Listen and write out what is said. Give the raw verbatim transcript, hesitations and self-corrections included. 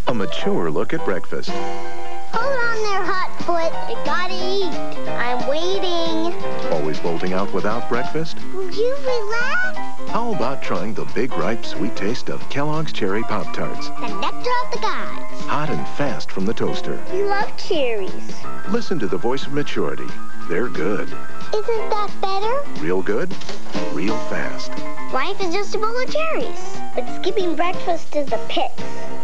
A mature look at breakfast. Hold on there, Hotfoot. You gotta eat. I'm waiting. Always bolting out without breakfast? Will you relax? How about trying the big, ripe, sweet taste of Kellogg's Cherry Pop-Tarts? The nectar of the gods. Hot and fast from the toaster. You love cherries. Listen to the voice of maturity. They're good. Isn't that better? Real good, real fast. Life is just a bowl of cherries. But skipping breakfast is the pits.